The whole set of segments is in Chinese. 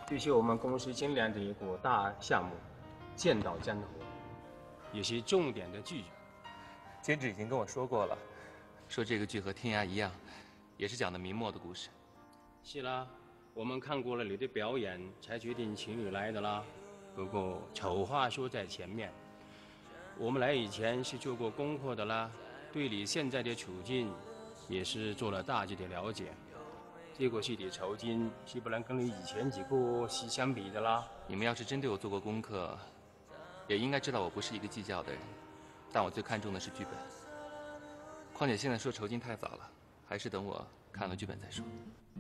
这是我们公司今年的一个大项目，剑岛江湖，也是重点的剧。 监制已经跟我说过了， 说这个剧和《天涯》一样，也是讲的明末的故事。 是啦，我们看过了你的表演，才决定请你来的啦。不过丑话说在前面，我们来以前是做过功课的啦，对你现在的处境也是做了大致的了解。这个戏的酬金是不能跟你以前几个戏相比的啦。 你们要是真对我做过功课，也应该知道我不是一个计较的人，但我最看重的是剧本。况且现在说酬金太早了，还是等我看了剧本再说。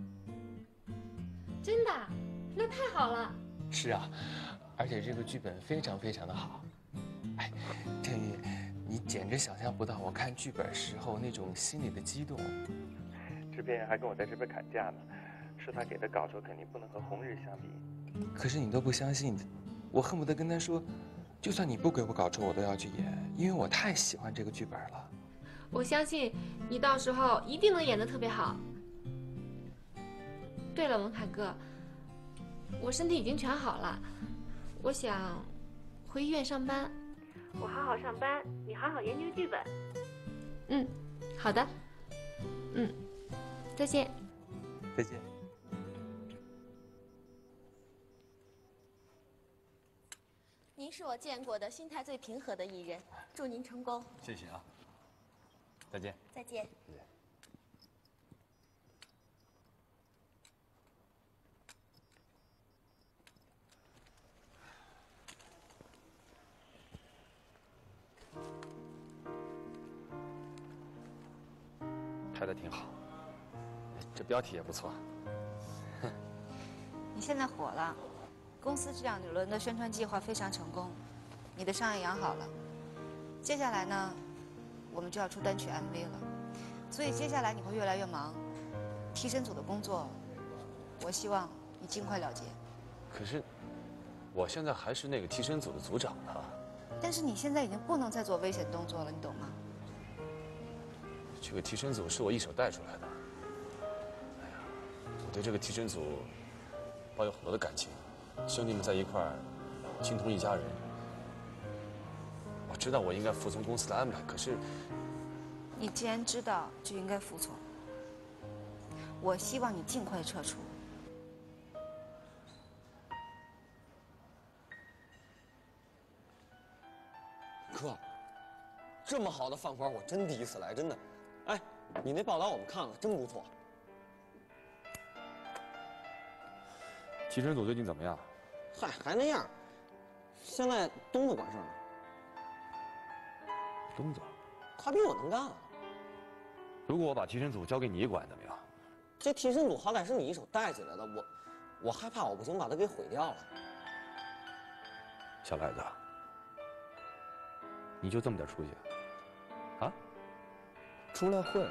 真的？那太好了。 是啊，而且这个剧本非常非常的好。哎，郑玉，你简直想象不到我看剧本时候那种心里的激动。制片人还跟我在这边砍价呢，说他给的稿酬肯定不能和红日相比。可是你都不相信，我恨不得跟他说，就算你不给我稿酬，我都要去演，因为我太喜欢这个剧本了。 我相信你到时候一定能演得特别好。对了，文凯哥，我身体已经全好了，我想回医院上班。我好好上班，你好好研究剧本。嗯，好的。嗯，再见。 再见。 您是我见过的心态最平和的艺人，祝您成功。 谢谢啊。再见。 再见。 再见。拍的挺好，这标题也不错。 你现在火了，公司这2轮的宣传计划非常成功，你的伤也养好了。接下来呢，我们就要出单曲 MV 了，所以接下来你会越来越忙。替身组的工作，我希望你尽快了结。 可是，我现在还是那个替身组的组长呢。 但是你现在已经不能再做危险动作了，你懂吗？ 这个替身组是我一手带出来的。哎呀，我对这个替身组抱有很多的感情，兄弟们在一块儿，情同一家人。我知道我应该服从公司的安排，可是你既然知道，就应该服从。我希望你尽快撤出。 哥，这么好的饭馆，我真第一次来，真的。哎，你那报道我们看了，真不错。 替身组最近怎么样？ 嗨，还那样。现在东子管事儿呢。 东子， 他比我能干啊。 如果我把替身组交给你管，怎么样？ 这替身组好歹是你一手带起来的，我害怕我不行把它给毁掉了。 小赖子，你就这么点出息啊？出来混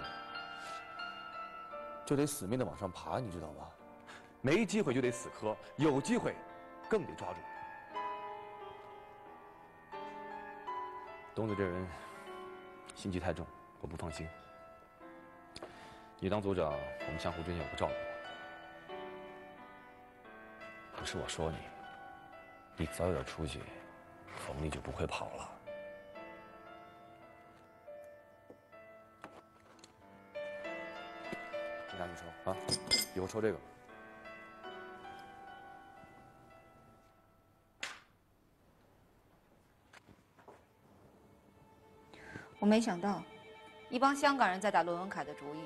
就得死命的往上爬，你知道吗？没机会就得死磕，有机会更得抓住。东子这人心机太重，我不放心。你当组长，我们相互之间有个照顾。不是我说你，你早有点出息，冯丽就不会跑了。你拿去抽啊，以后抽这个。 我没想到，一帮香港人在打罗文凯的主意。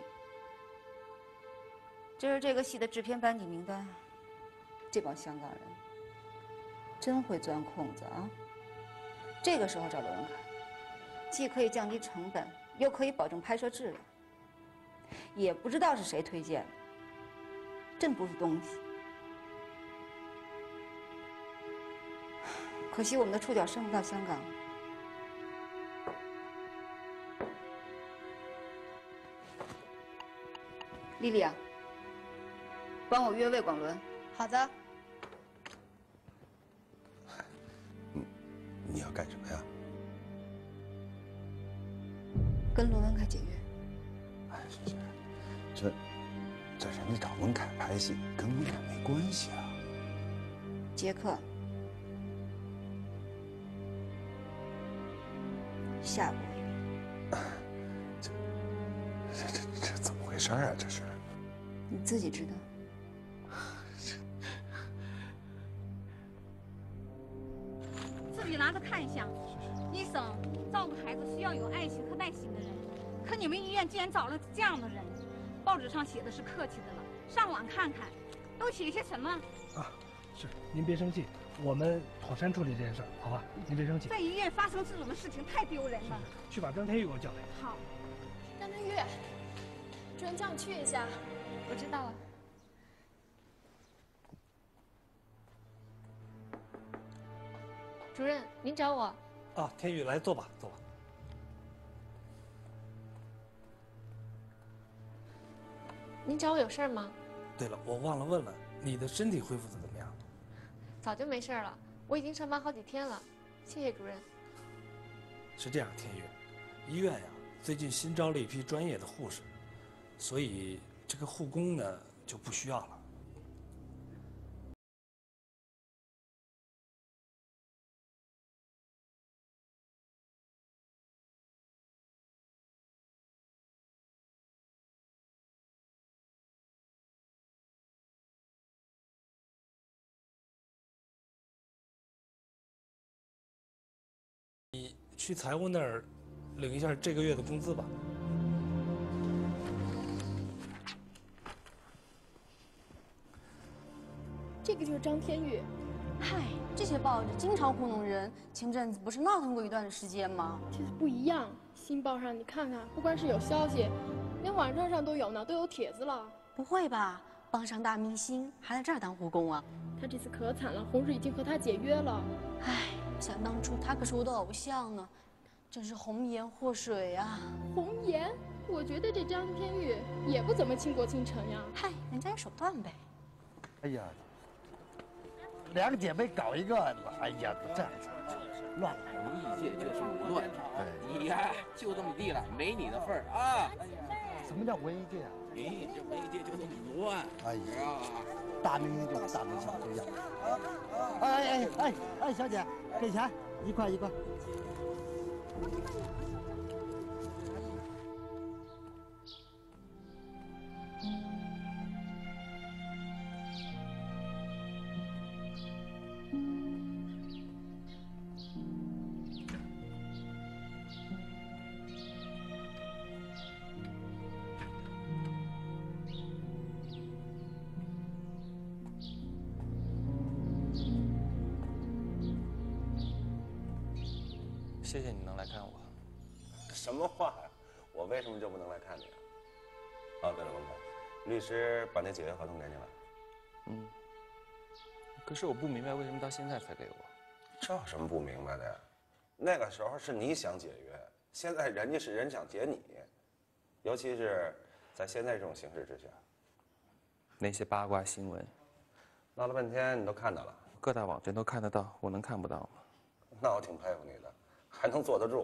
这是这个戏的制片班底名单，这帮香港人真会钻空子啊！这个时候找罗文凯，既可以降低成本，又可以保证拍摄质量。也不知道是谁推荐的，真不是东西。可惜我们的触角伸不到香港。丽丽啊，帮我约魏广伦。 好的。 你要干什么呀？ 跟罗文凯解约。 哎，这人家找文凯拍戏，跟文凯没关系啊。 杰克，下过雨。 这怎么回事啊？这是？ 你自己知道。 自己拿着看一下。医生照顾孩子需要有爱心和耐心的人，可你们医院竟然找了这样的人。报纸上写的是客气的了，上网看看，都写些什么？ 啊，是，您别生气，我们妥善处理这件事，好吧？您别生气。 在医院发生这种的事情太丢人了。 去把张天宇给我叫来。 好。 张天宇，主任叫你去一下。我知道了。主任，您找我。 啊，天宇，来坐吧，坐吧。 您找我有事儿吗？ 对了，我忘了问了，你的身体恢复的怎么样？ 早就没事了，我已经上班好几天了，谢谢主任。 是这样，天宇，医院呀最近新招了一批专业的护士，所以这个护工呢就不需要了。你去财务那儿领一下这个月的工资吧。 这个就是张天宇。 嗨，这些报纸经常糊弄人，前阵子不是闹腾过一段时间吗？ 这次不一样，新报上你看看，不光是有消息，连网站上都有呢，都有帖子了。 不会吧？帮上大明星还在这儿当护工啊？ 他这次可惨了，红日已经和他解约了。 唉，想当初他可是我的偶像呢，真是红颜祸水啊！ 红颜？我觉得这张天宇也不怎么倾国倾城呀。 嗨，人家有手段呗。 哎呀，两个姐妹搞一个，哎呀，这乱了。 文艺界就是武断，你呀就这么地了，没你的份儿啊！ 什么叫文艺界啊？ 你这文艺界就这么乱。 哎呀，大明星就是大明星，就这样。哎，小姐，给钱，1块1块。 谢谢你能来看我。 什么话呀？我为什么就不能来看你啊？哦，对了，文凯，律师把那解约合同给你了。 嗯。可是我不明白为什么到现在才给我。 这有什么不明白的呀？那个时候是你想解约，现在人家是人想解你，尤其是在现在这种形势之下。 那些八卦新闻， 闹了半天你都看到了， 各大网站都看得到，我能看不到吗？ 那我挺佩服你的，还能坐得住。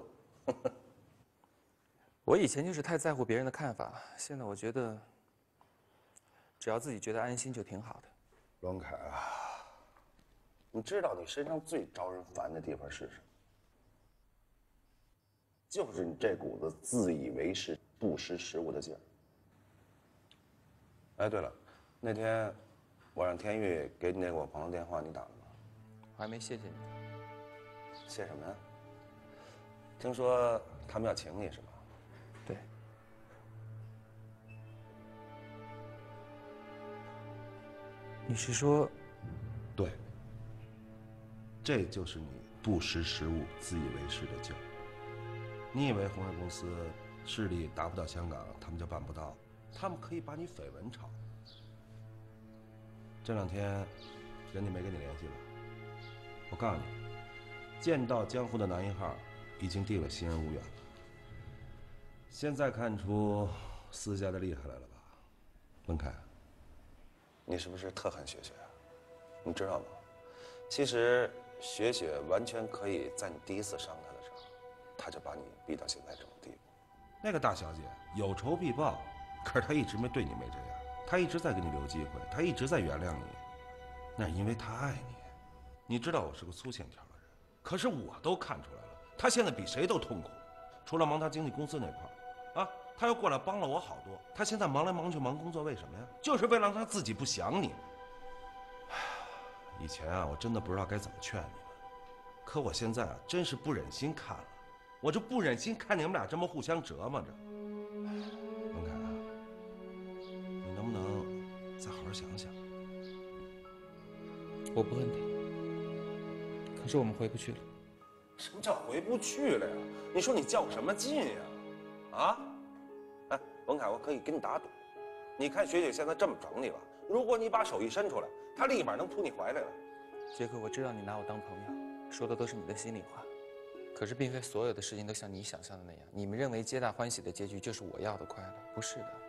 我以前就是太在乎别人的看法，现在我觉得，只要自己觉得安心就挺好的。 龙凯啊，你知道你身上最招人烦的地方是什么？就是你这股子自以为是、不识时务的劲儿。哎，对了，那天我让天玉给你那个我朋友电话，你打了吗？ 我还没谢谢你。 谢什么呀？听说他们要请你是吧？ 对。你是说？ 对。这就是你不识时务、自以为是的劲儿。你以为红海公司势力达不到香港，他们就办不到？他们可以把你绯闻炒。这2天，人家没跟你联系了。我告诉你，剑道江湖的男1号已经定了新人无远了。现在看出私家的厉害来了吧，文凯？你是不是特恨雪雪啊？你知道吗？其实雪雪完全可以在你第一次伤她的时候，她就把你逼到现在这种地步。那个大小姐有仇必报，可是她一直对你没这样，她一直在给你留机会，她一直在原谅你，那是因为她爱你。 你知道我是个粗线条的人，可是我都看出来了，他现在比谁都痛苦。除了忙他经纪公司那块儿，啊，他又过来帮了我好多。他现在忙来忙去忙工作，为什么呀？就是为了让他自己不想你。以前啊，我真的不知道该怎么劝你们，可我现在啊，真是不忍心看了。我就不忍心看你们俩这么互相折磨着。文凯啊，你能不能再好好想想？ 我不恨他，可是我们回不去了。 什么叫回不去了呀？你说你较什么劲呀？啊？哎，文凯，我可以跟你打赌，你看雪雪现在这么整你了，如果你把手一伸出来，她立马能扑你怀里来。 杰克，我知道你拿我当朋友，说的都是你的心里话，可是并非所有的事情都像你想象的那样。你们认为皆大欢喜的结局就是我要的快乐，不是的。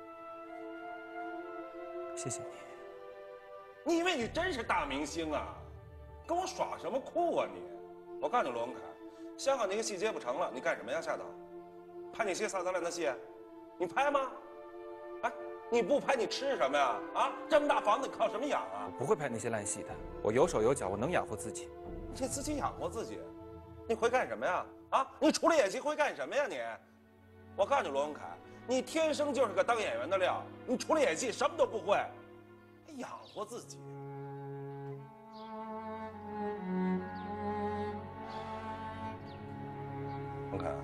谢谢你。 你以为你真是大明星啊？跟我耍什么酷啊你？我告诉你，罗文凯，香港那个戏接不成了，你干什么呀？下头拍那些撒咱俩的戏，你拍吗？哎，你不拍你吃什么呀？啊，这么大房子靠什么养啊？ 我不会拍那些烂戏的，我有手有脚，我能养活自己。 你自己养活自己，你会干什么呀？啊，你除了演戏会干什么呀你？我告诉你，罗文凯，你天生就是个当演员的料，你除了演戏什么都不会，还养活自己。文凯，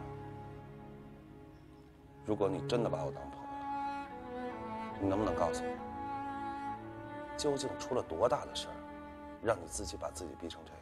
如果你真的把我当朋友，你能不能告诉我，究竟出了多大的事儿，让你自己把自己逼成这样？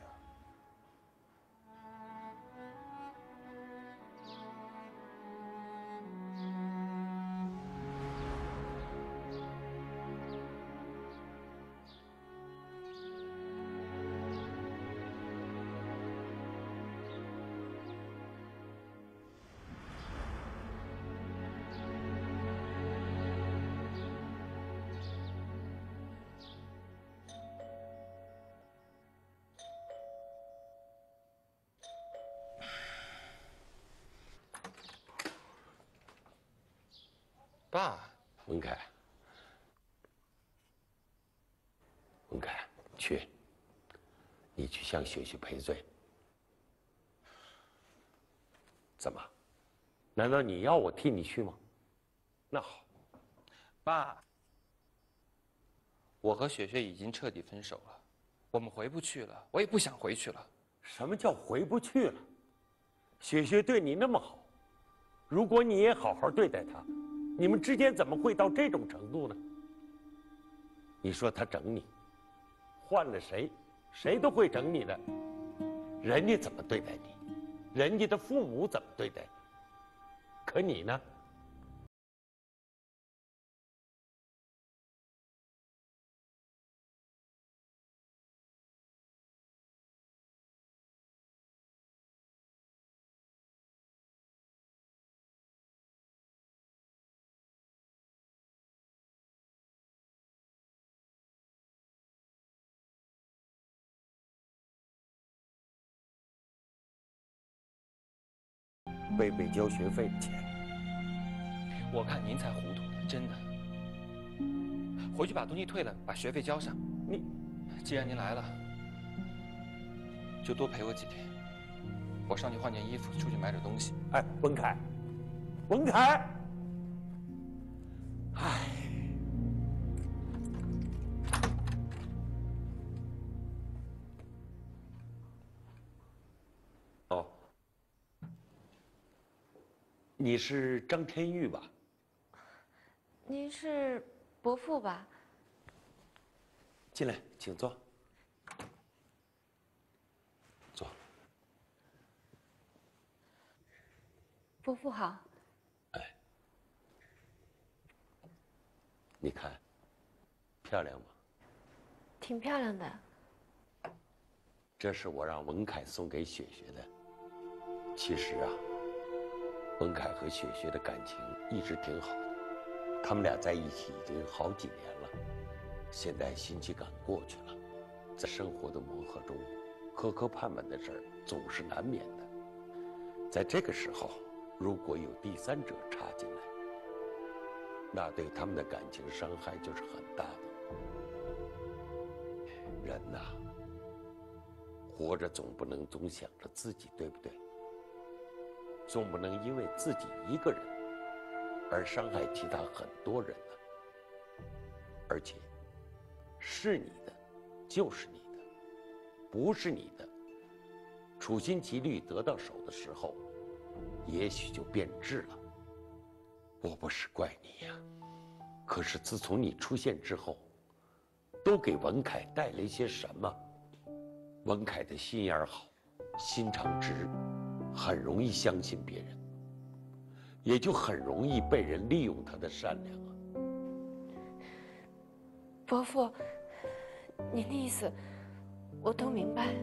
爸， 文凯，文凯，去，你去向雪雪赔罪。怎么？难道你要我替你去吗？那好， 爸，我和雪雪已经彻底分手了，我们回不去了，我也不想回去了。 什么叫回不去了？雪雪对你那么好，如果你也好好对待她，你们之间怎么会到这种程度呢？你说她整你，换了谁，谁都会整你的。人家怎么对待你，人家的父母怎么对待你，可你呢？贝贝交学费的钱， 我看您才糊涂呢，真的。回去把东西退了，把学费交上。既然您来了，就多陪我几天。我上去换件衣服，出去买点东西。 哎，文凯，文凯，哎，哦，你是张天玉吧？ 您是伯父吧？ 进来，请坐。坐。 伯父好。 哎，你看，漂亮吗？ 挺漂亮的。 这是我让文凯送给雪雪的。其实啊，文凯和雪雪的感情一直挺好的，他们俩在一起已经好几年了。现在新奇感过去了，在生活的磨合中，磕磕绊绊的事儿总是难免的。在这个时候，如果有第三者插进来，那对他们的感情伤害就是很大的。人呐， 活着总不能总想着自己，对不对？总不能因为自己一个人而伤害其他很多人呢。而且，是你的就是你的，不是你的，处心积虑得到手的时候，也许就变质了。我不是怪你呀，可是自从你出现之后，都给文凯带来些什么？文凯的心眼好，心肠直，很容易相信别人，也就很容易被人利用他的善良啊。 伯父，您的意思我都明白。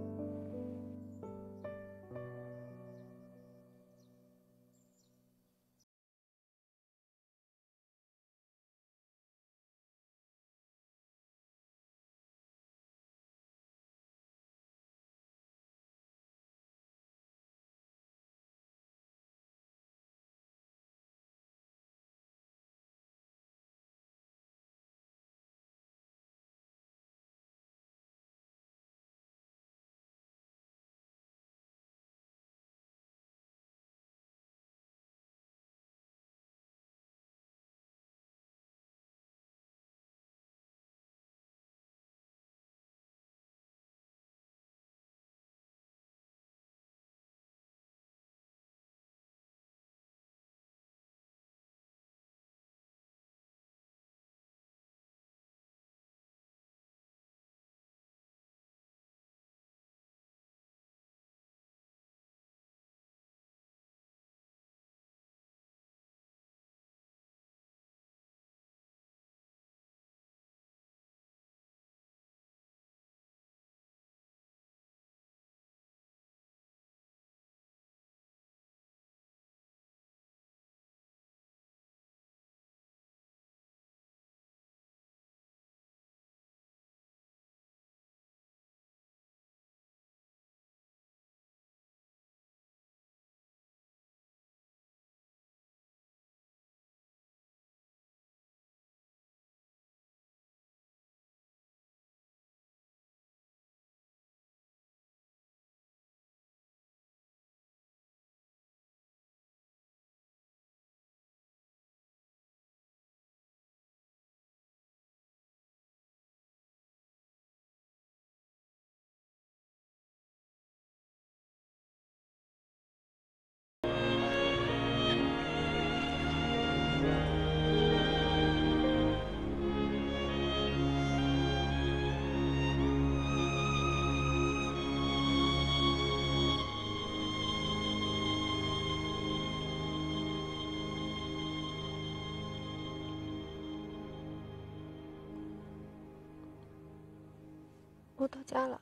我到家了，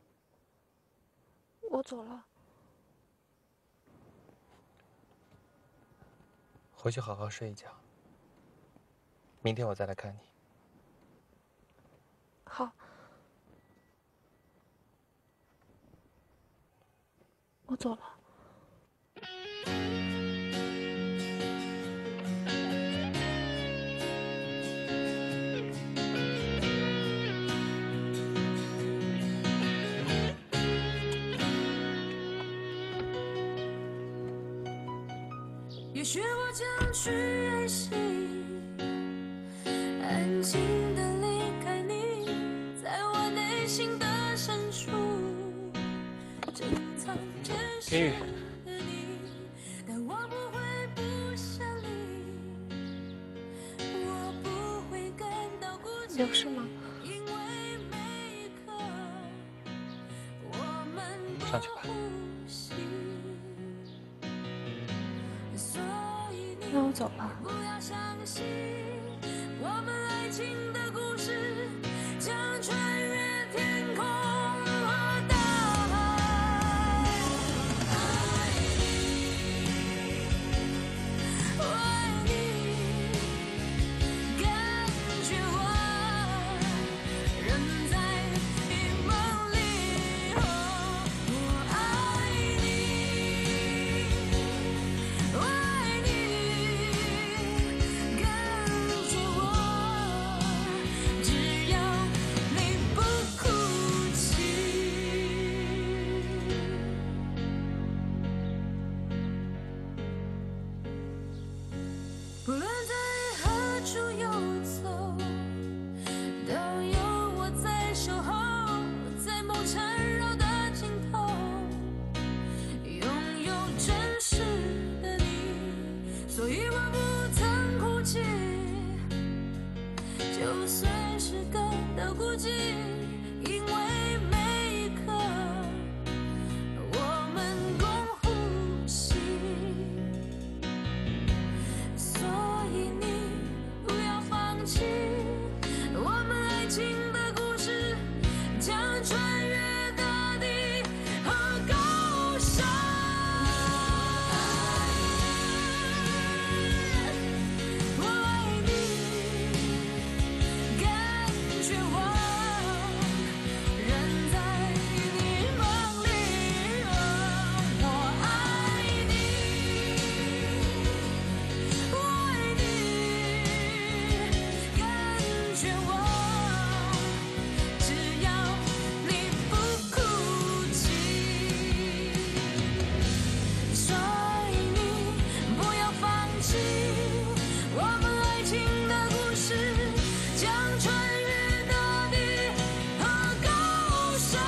我走了。 回去好好睡一觉，明天我再来看你。 好，我走了。 也许我将去任性，安静地离开你，在我内心的深处，珍藏真实的你。但我不会不想你，我不会感到孤寂。 有事吗？ 因为每一刻我们都上去吧。 那我走了。 不要相信我们爱情的故事，将穿越天空和大海。爱你，爱你，感觉我人在梦里。我爱你。 随时感到孤寂，因为每一刻我们共呼吸。所以你不要放弃，我们爱情的故事将穿越大地和高山。我爱你，感觉我人在你梦里。我爱你，我爱你，感觉我，只要你不哭泣。所以你不要放弃，我们爱情的故事将穿越大地和高山。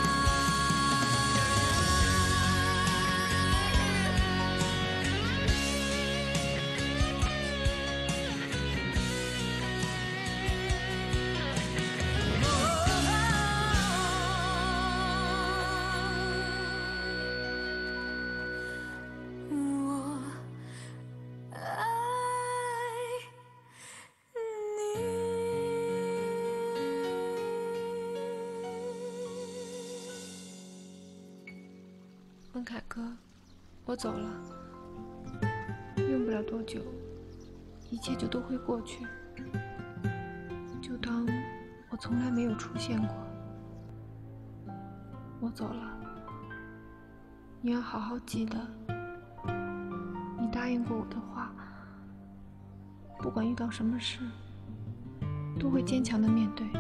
我爱文凯哥，我走了，用不了多久，一切就都会过去，就当我从来没有出现过。我走了，你要好好记得，你答应过我的话，不管遇到什么事，都会坚强的面对。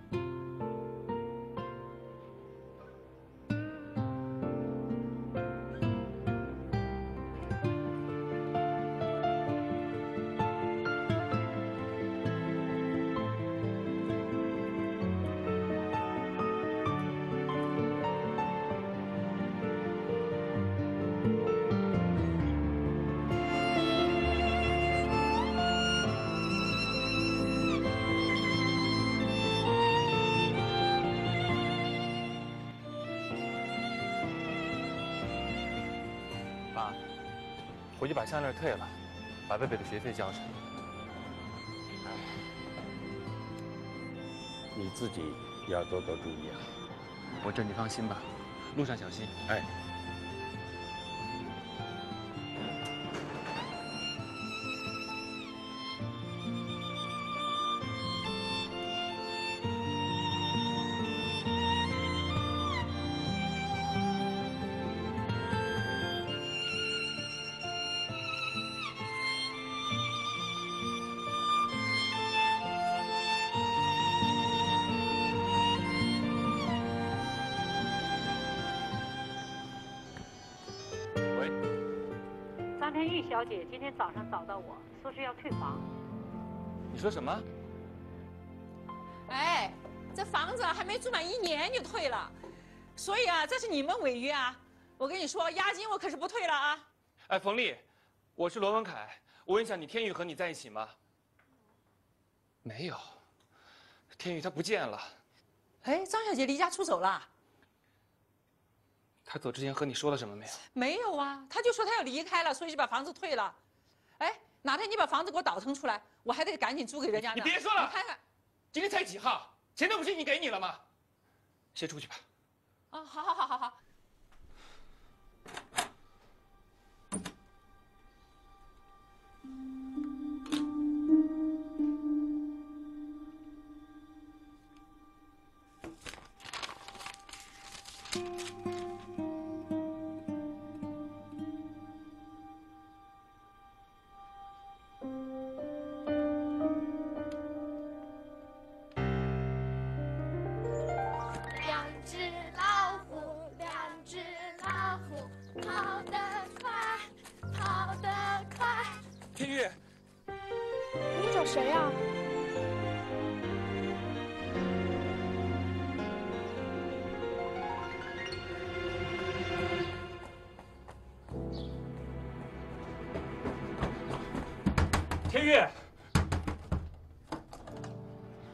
爸，回去把项链退了，把贝贝的学费交上。 你自己要多多注意啊。 这你放心吧，路上小心。 哎。 张天玉小姐今天早上找到我，说是要退房。 你说什么？ 哎，这房子还没住满1年就退了，所以啊，这是你们违约啊！我跟你说，押金我可是不退了啊！ 哎，冯丽，我是罗文凯，我问一下，你天宇和你在一起吗？没有，天宇他不见了。 哎，张小姐离家出走了。 他走之前和你说了什么没有？ 没有啊，他就说他要离开了，所以就把房子退了。哎，哪天你把房子给我倒腾出来，我还得赶紧租给人家呢。 你别说了， 你看看， 今天才几号？钱都不是已经给你了吗？先出去吧。 啊，好。 天玉， 你找谁呀？ 天玉，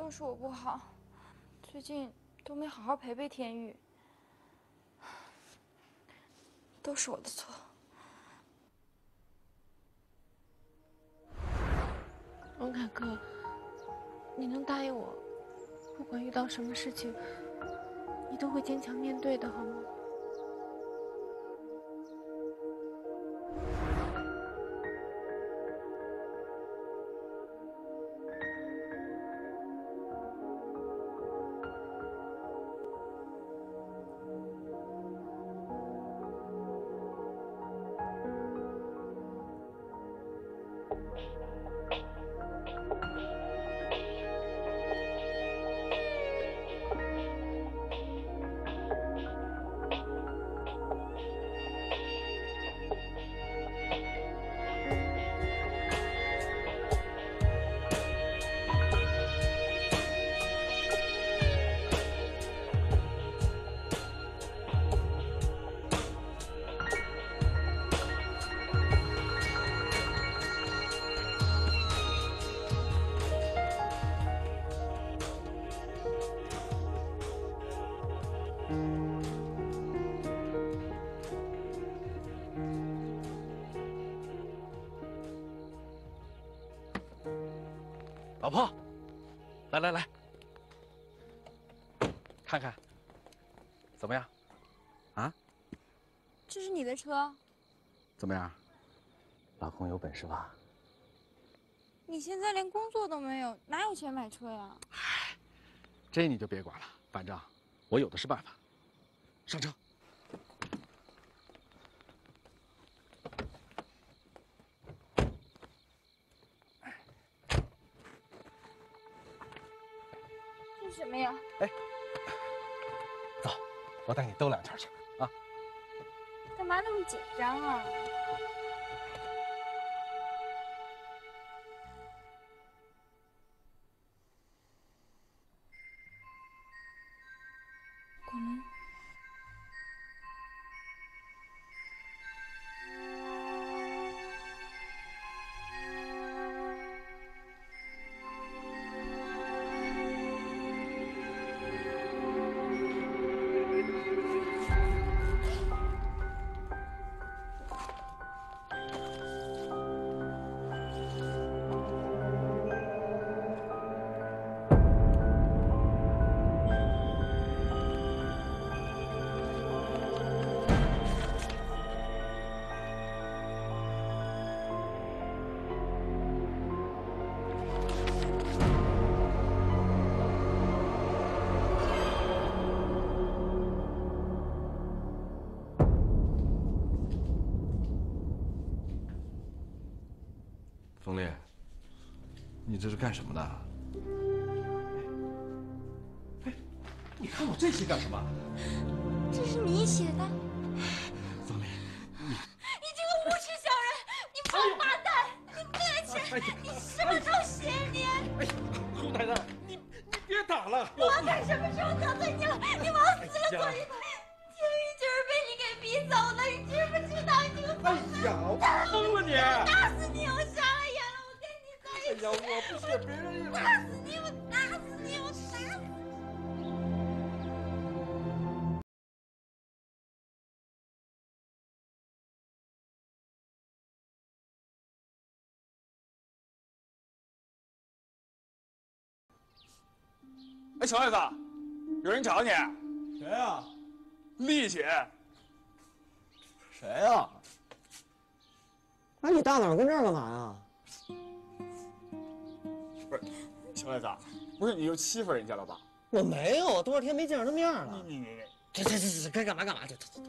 都是我不好，最近都没好好陪陪天宇，都是我的错。文凯哥，你能答应我，不管遇到什么事情，你都会坚强面对的，好吗？ 老婆，来，看看，怎么样？啊？ 这是你的车？ 怎么样？老公有本事吧？ 你现在连工作都没有，哪有钱买车呀？ 这你就别管了，反正我有的是办法。上车。 这是什么呀？ 哎，走，我带你兜两圈去啊。 干嘛那么紧张啊？过门。 冯烈，你这是干什么呢？ 哎，你看我这些干什么？ 这是你写的？ 冯烈， 你这个无耻小人，你王八蛋，你恶犬，你什么时候写你？ 哎，苏太太，你别打了！ 我干什么时候得罪你了？你往死了做人！天宇就是被你给逼走的，你知不知道？你这个疯子！ 哎呀，我疯了你！ 打死你！我瞎了眼了！我跟你在一起！ 哎呀，我不是别人！ 打死你！我打死你！我打死你！ 哎，小叶子，有人找你。 谁呀？ 丽姐。 谁呀？哎，你大早上跟这儿干嘛呀？ 不是，小叶子，不是你又欺负人家了吧？ 我没有，多少天没见着他面了。 你， 这，该干嘛干嘛去。走。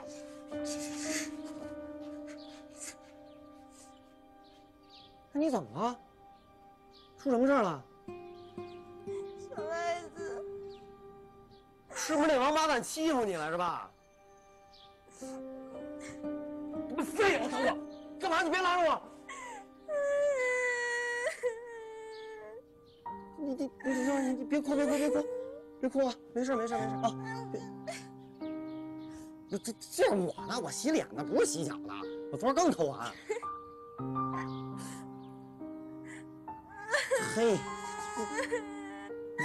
那你怎么了？出什么事了？ 小赖子， 是不是那王八蛋欺负你了是吧？你废话，等我，干嘛？你别拦着我！你别哭，别哭啊！没事啊！这是我呢，我洗脸呢，不是洗脚的。我昨儿刚抠完。嘿，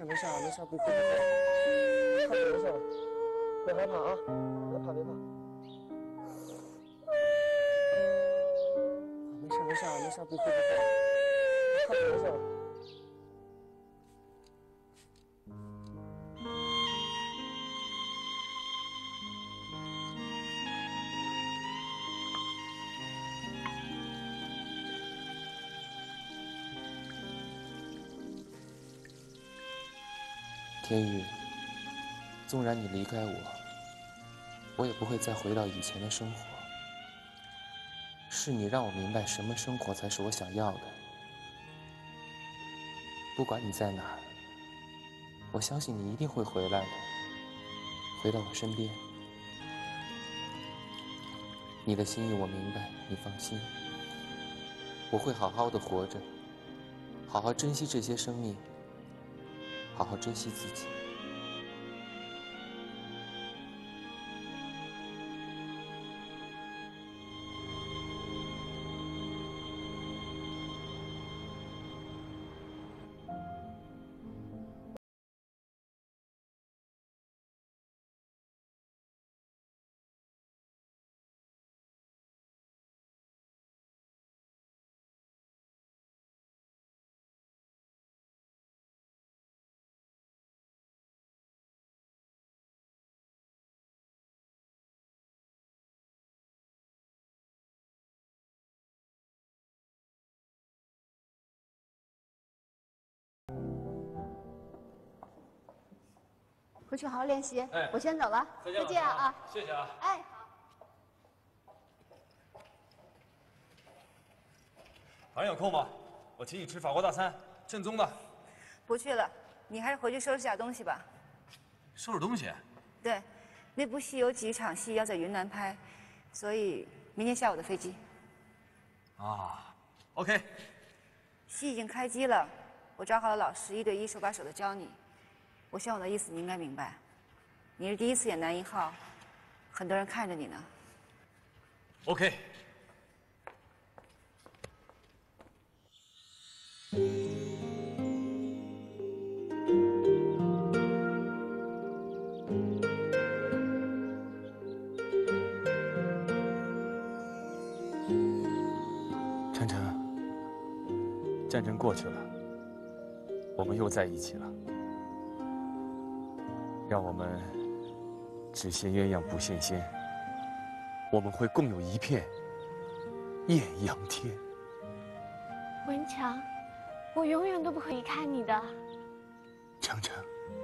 事没事没事，不哭不哭，没事，别害怕啊，别怕别怕。没事没事，不哭不哭，没事。 天宇，纵然你离开我，我也不会再回到以前的生活。是你让我明白什么生活才是我想要的。不管你在哪儿，我相信你一定会回来的，回到我身边。你的心意我明白，你放心，我会好好的活着，好好珍惜这些生命，好好珍惜自己。 回去好好练习。 哎， 我先走了，再见啊！ 谢谢啊。 哎， 晚上有空吗？我请你吃法国大餐，正宗的。 不去了，你还是回去收拾下东西吧。 收拾东西？ 对，那部戏有几场戏要在云南拍，所以明天下午的飞机。 啊 ，OK。 戏已经开机了，我找好了老师，1对1手把手的教你。我想我的意思你应该明白，你是第一次演男1号，很多人看着你呢。 OK。 晨晨，战争过去了，我们又在一起了。让我们只羡鸳鸯不羡仙，我们会共有一片艳阳天。 文强，我永远都不会离开你的。 程程，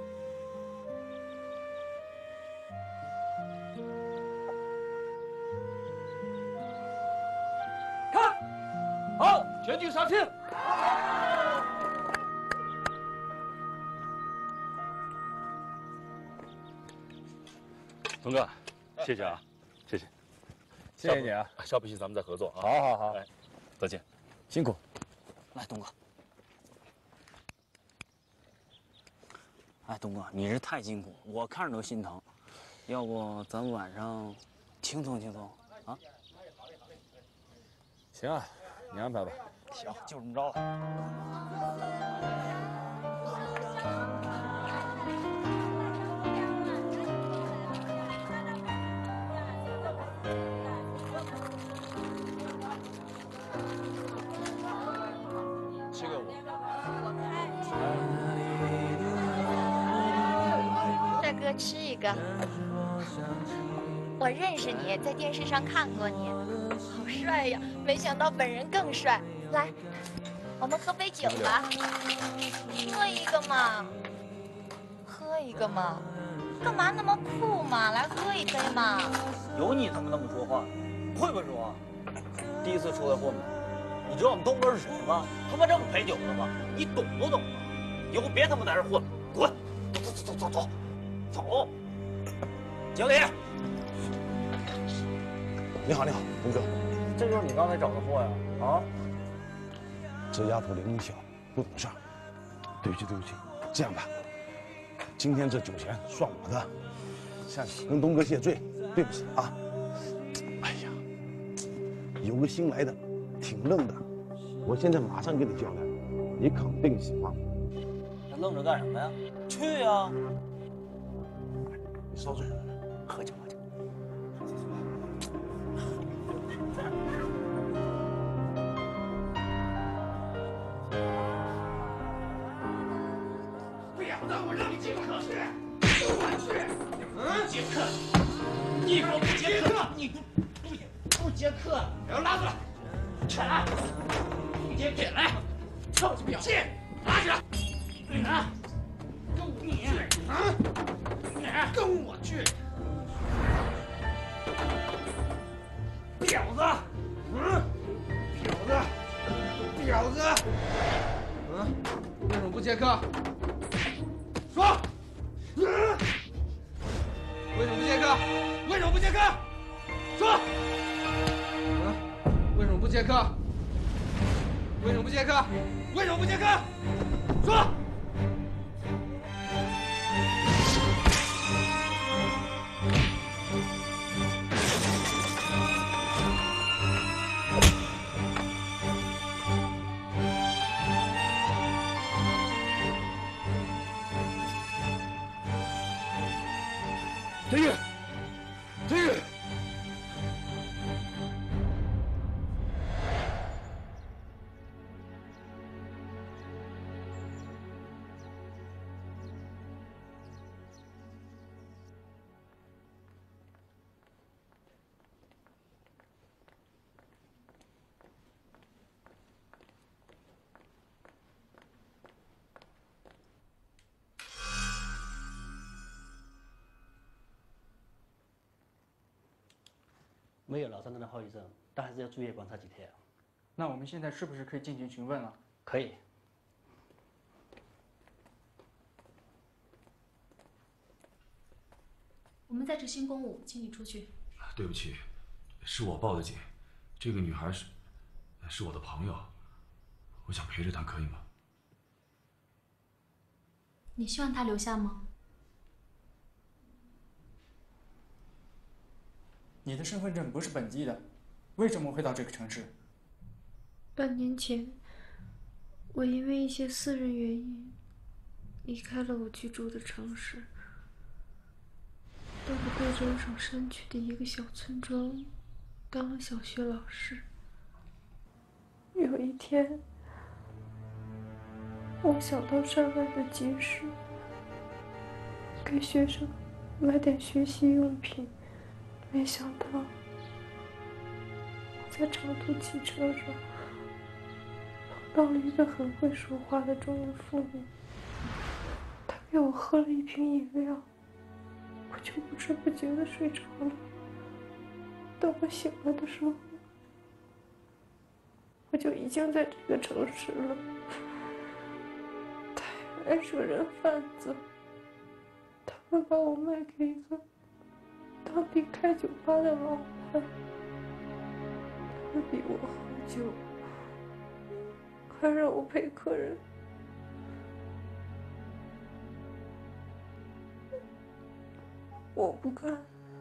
看，好，全剧杀青。 东哥，谢谢啊，谢谢， 谢谢你啊！ 下部戏咱们再合作啊！ 好好好， 哎，再见， 辛苦。 来，东哥。哎，东哥，你这太辛苦，我看着都心疼。要不咱们晚上轻松轻松啊？ 行啊，你安排吧。 行，就这么着了。 7个5。 帅哥，吃一个。我认识你，在电视上看过你，好帅呀！没想到本人更帅。来，我们喝杯酒吧，喝一个嘛，喝一个嘛，干嘛那么酷嘛？来喝一杯嘛。 有你怎么那么说话？会不会说话？第一次出来混嘛。你知道我们东哥是谁吗？他妈这么陪酒的吗？你懂不懂啊？以后别他妈在这混了，滚！走！经理， 你好，东哥。 这就是你刚才找的货呀？啊？ 这丫头灵小，不懂事儿。对不起，这样吧，今天这酒钱算我的，下去跟东哥谢罪，对不起啊。哎呀，有个新来的，挺愣的，我现在马上给你交代，你肯定喜欢。 愣着干什么呀？去呀！ 你稍坐，喝酒喝酒。 婊子，我让你接客去，就管去。接客，你给我不接客，你不接客，给我拉出来，起来，不接起来，臭婊子，拉起来，跟我去，婊子，婊子，为什么不接客？说，为什么不接客？为什么不接客？说，为什么不接客？为什么不接客？为什么不接客？说。 天宇，天宇， 没有老三的后遗症，但还是要住院观察几天。 那我们现在是不是可以进行询问了？ 可以。 我们在执行公务，请你出去。 对不起，是我报的警。这个女孩是我的朋友，我想陪着她，可以吗？ 你希望她留下吗？ 你的身份证不是本地的，为什么会到这个城市？ 半年前，我因为一些私人原因离开了我居住的城市，到了贵州省山区的一个小村庄当了小学老师。有一天，我想到山外的集市，给学生买点学习用品。没想到，我在长途汽车上碰到了一个很会说话的中年妇女。她给我喝了一瓶饮料，我就不知不觉地睡着了。等我醒了的时候，我就已经在这个城市了。她原来是个人贩子，他们把我卖给一个当地开酒吧的老板，他们逼我喝酒，还让我陪客人。我不干，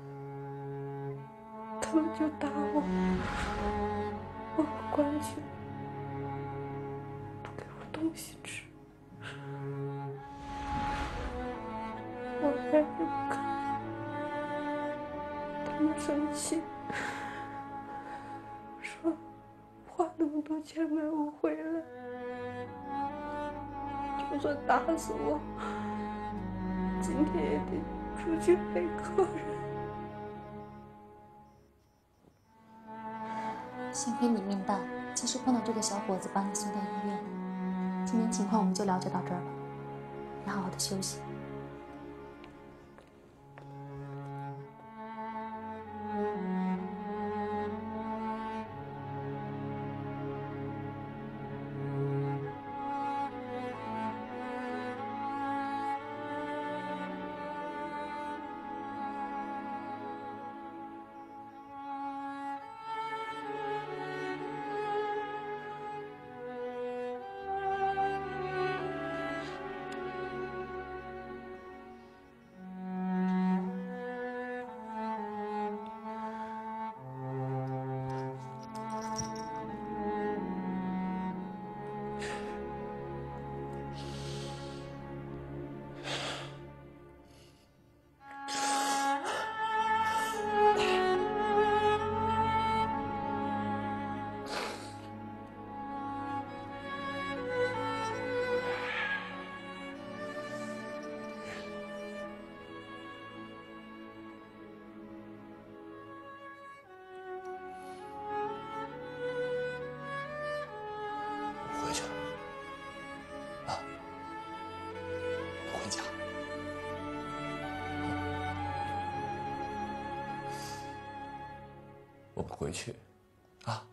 他们就打我，把我关起来，不给我东西吃。我还是不干。他们生气，说花那么多钱买我回来，就算打死我，今天也得出去陪客人。 幸亏你命大，及时碰到这个小伙子，把你送到医院了。今天情况我们就了解到这儿了，你好好的休息。 我不回去，啊。